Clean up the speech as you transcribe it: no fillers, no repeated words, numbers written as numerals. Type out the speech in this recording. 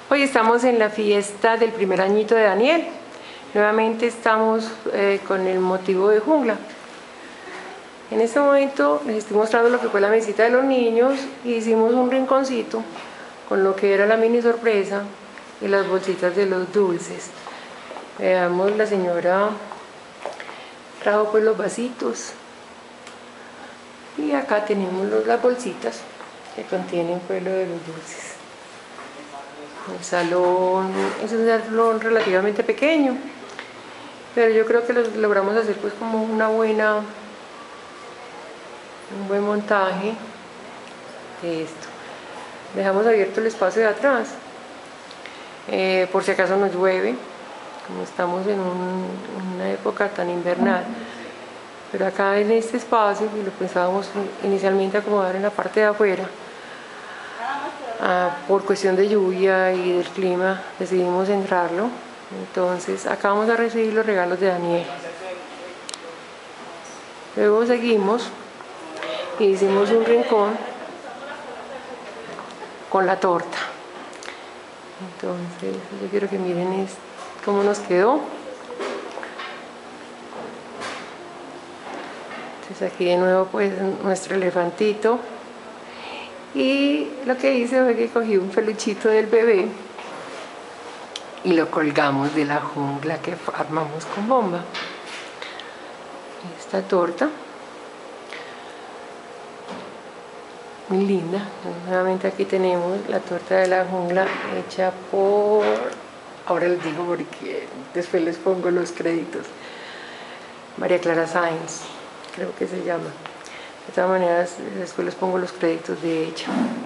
Hoy estamos en la fiesta del primer añito de Daniel. Nuevamente estamos con el motivo de jungla. En este momento les estoy mostrando lo que fue la mesita de los niños. Hicimos un rinconcito con lo que era la mini sorpresa y las bolsitas de los dulces. Veamos, la señora trajo pues los vasitos. Y acá tenemos las bolsitas que contienen pues lo de los dulces. El salón es un salón relativamente pequeño, pero yo creo que lo logramos hacer pues como un buen montaje de esto. Dejamos abierto el espacio de atrás, por si acaso nos llueve, como estamos en una época tan invernal. Pero acá en este espacio, y lo pensábamos inicialmente acomodar en la parte de afuera, por cuestión de lluvia y del clima decidimos entrarlo. Entonces acá vamos a recibir los regalos de Daniel. Luego seguimos y hicimos un rincón con la torta. Entonces yo quiero que miren cómo nos quedó. Entonces aquí de nuevo pues nuestro elefantito. Y lo que hice fue que cogí un peluchito del bebé y lo colgamos de la jungla que armamos con bomba. Esta torta, muy linda. Nuevamente aquí tenemos la torta de la jungla hecha por, ahora les digo porque después les pongo los créditos, María Clara Sáenz, creo que se llama. De todas maneras, después les pongo los créditos de ella.